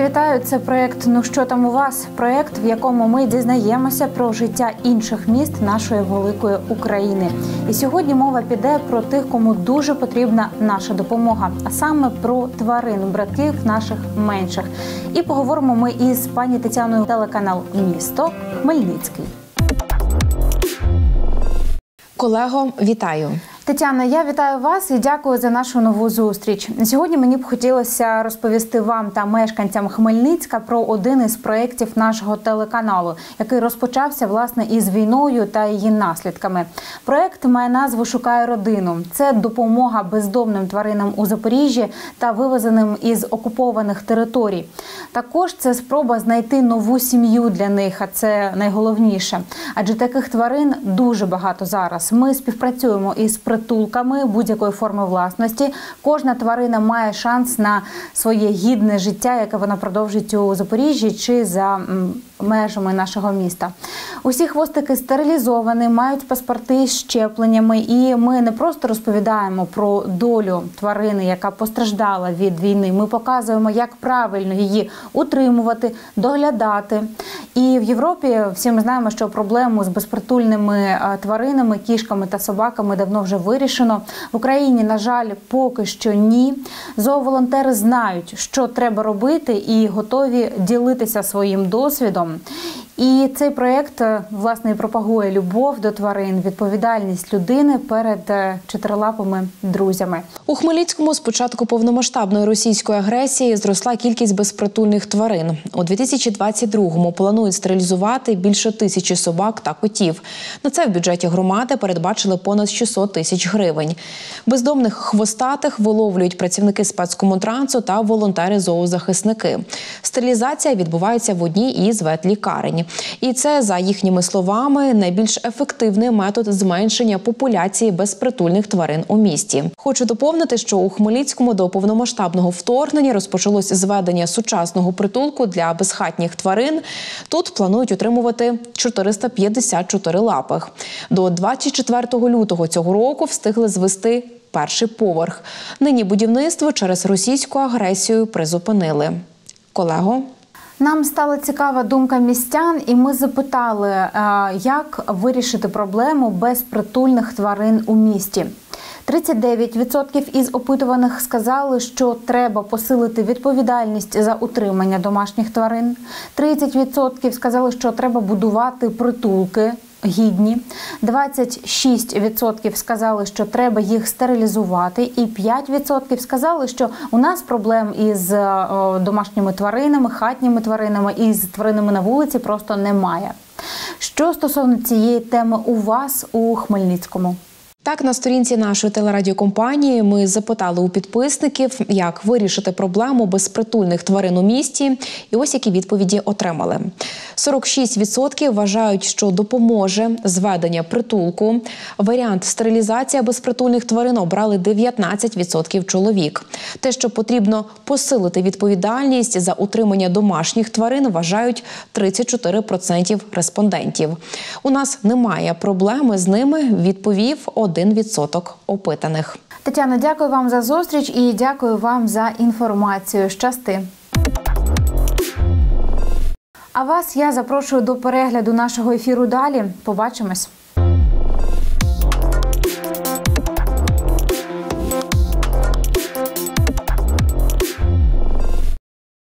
Друзі, вітаю! Це проєкт «Ну що там у вас?» Проєкт, в якому ми дізнаємося про життя інших міст нашої великої України. І сьогодні мова піде про тих, кому дуже потрібна наша допомога, а саме про тварин, братів наших менших. І поговоримо ми із пані Тетяною, телеканал «Місто», Хмельницький. Колего, вітаю! Тетяна, я вітаю вас і дякую за нашу нову зустріч. Сьогодні мені б хотілося розповісти вам та мешканцям Хмельницька про один із проєктів нашого телеканалу, який розпочався, власне, із війною та її наслідками. Проєкт має назву «Шукаю родину». Це допомога бездомним тваринам у Запоріжжі та вивезеним із окупованих територій. Також це спроба знайти нову сім'ю для них, а це найголовніше. Адже таких тварин дуже багато зараз. Ми співпрацюємо із притулками будь-якої форми власності. Кожна тварина має шанс на своє гідне життя, яке вона продовжить у Запоріжжі чи за межами нашого міста. Усі хвостики стерилізовані, мають паспорти з щепленнями. І ми не просто розповідаємо про долю тварини, яка постраждала від війни. Ми показуємо, як правильно її утримувати, доглядати. І в Європі всі ми знаємо, що проблему з безпритульними тваринами, кішками та собаками давно вже вирішено. В Україні, на жаль, поки що ні. Зооволонтери знають, що треба робити, і готові ділитися своїм досвідом. І цей проєкт, власне, і пропагує любов до тварин, відповідальність людини перед чотирилапими друзями. У Хмельницькому з початку повномасштабної російської агресії зросла кількість безпритульних тварин. У 2022-му планують стерилізувати більше 1000 собак та котів. На це в бюджеті громади передбачили понад 600 тисяч гривень. Бездомних хвостатих виловлюють працівники спецкомунтрансу та волонтери-зоозахисники. Стерилізація відбувається в одній із ветлікарень. І це, за їхніми словами, найбільш ефективний метод зменшення популяції безпритульних тварин у місті. Хочу доповнити, що у Хмельницькому до повномасштабного вторгнення розпочалось зведення сучасного притулку для безхатніх тварин. Тут планують утримувати 454 лапих. До 24 лютого цього року встигли звести перший поверх. Нині будівництво через російську агресію призупинили. Колего? Нам стала цікава думка містян, і ми запитали, як вирішити проблему безпритульних тварин у місті. 39% із опитуваних сказали, що треба посилити відповідальність за утримання домашніх тварин. 30% сказали, що треба будувати притулки гідні. 26% сказали, що треба їх стерилізувати. І 5% сказали, що у нас проблем із домашніми тваринами, хатніми тваринами і з тваринами на вулиці просто немає. Що стосовно цієї теми у вас у Хмельницькому? Так, на сторінці нашої телерадіокомпанії ми запитали у підписників, як вирішити проблему безпритульних тварин у місті. І ось які відповіді отримали. 46% вважають, що допоможе зведення притулку. Варіант стерилізація безпритульних тварин обрали 19% чоловік. Те, що потрібно посилити відповідальність за утримання домашніх тварин, вважають 34% респондентів. У нас немає проблеми з ними, відповів 1% опитаних. Тетяно, дякую вам за зустріч і дякую вам за інформацію. Щасти! А вас я запрошую до перегляду нашого ефіру далі. Побачимось!